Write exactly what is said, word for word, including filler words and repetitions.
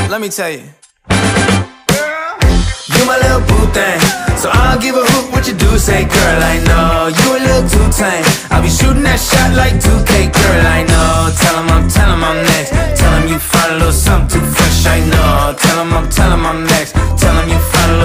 Let me tell you. You my little boo thing, so I don't give a hoot what you do say. Girl, I know you a little too tame. I'll be shooting that shot like two K. Girl, I know. Tell him I'm, tell him I'm next. Tell him you find a little something too fresh. I know. Tell him I'm, tell him I'm next.